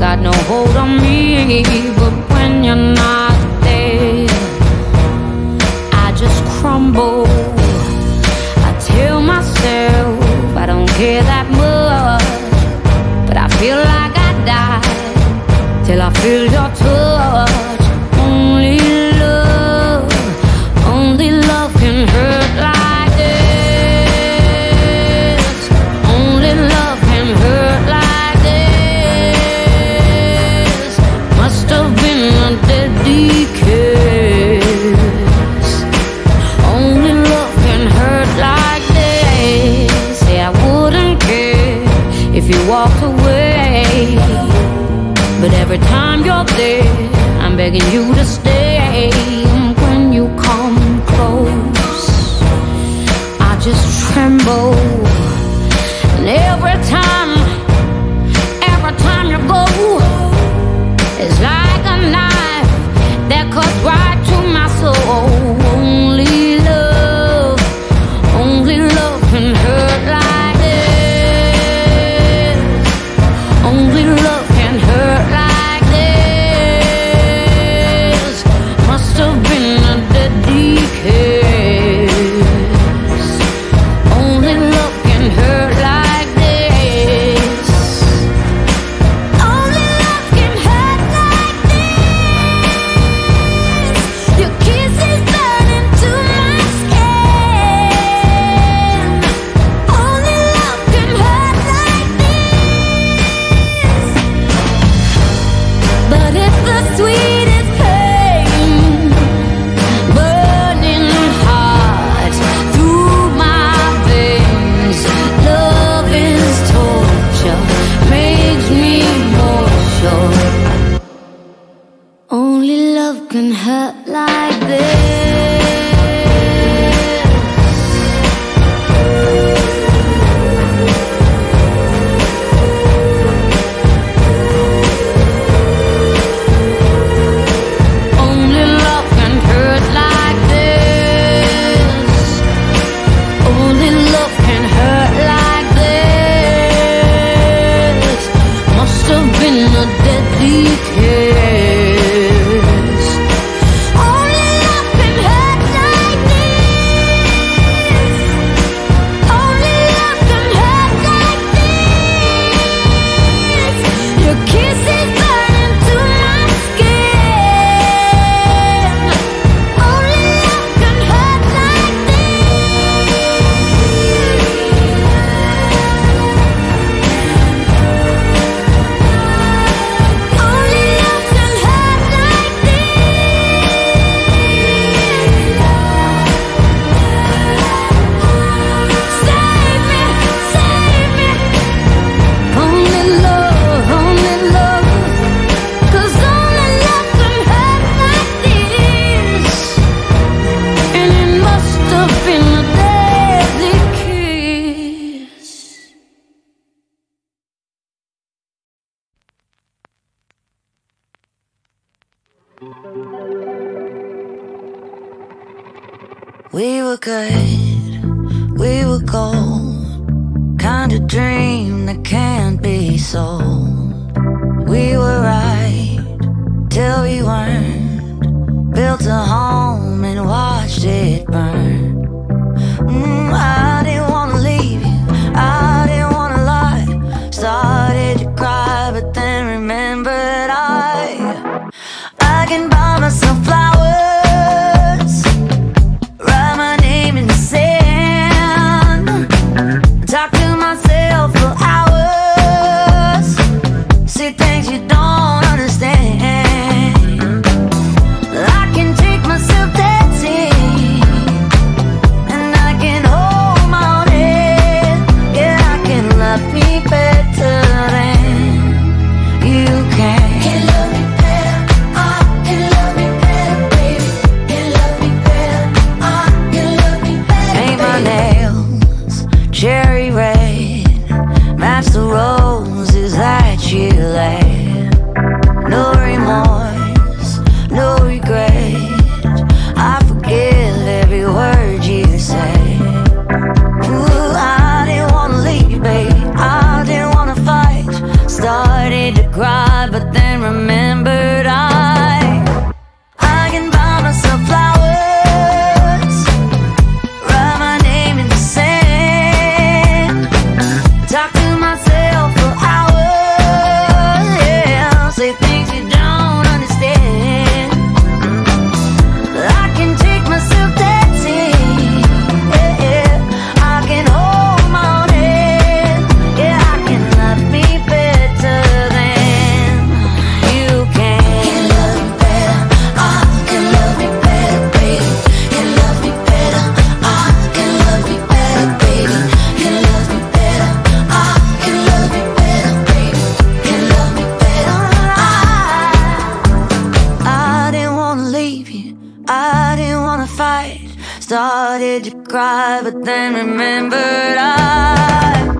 got no hold on me. But when you're not there, I just crumble. I tell myself I don't care that much, but I feel like I die till I feel your touch. Only love can hurt like this. Only love can hurt like this. Must have been a deadly kiss. Only love can hurt like this. Say I wouldn't care if you walked away, but every time you're there, I'm begging you to stay. When you come close, I just tremble. And every time you go, it's like a knife that cuts right to my soul. Only love can hurt like this. Only love can hurt like this. Must have been a deadly kiss. Only love can hurt like this. Only love can hurt like this. Your kiss is burning to my skin. Only love can hurt like this. But it's the sweetest pain, burning hot through my veins. Love is torture, makes me more sure. Only love can hurt like this. Only love can hurt like this. Only love can hurt like this. Must have been a deadly kiss. Only love can hurt like this. Only love can hurt like this. Your kiss is burning to my skin. Only love can hurt like Only love can hurt like Save me, save me. Only love, 'cause only love can hurt like this. And it must have been a deadly kiss. We were good, we were gold, kind of dream that can't be sold. We were right till we weren't, built a home and watched it burn. I didn't wanna leave you, I didn't wanna lie. Started to cry, but then remembered I can buy myself flowers, write my name in the sand, talk to myself for hours, see things you don't understand. I can take myself dancing, and I can hold started to cry, but then remembered I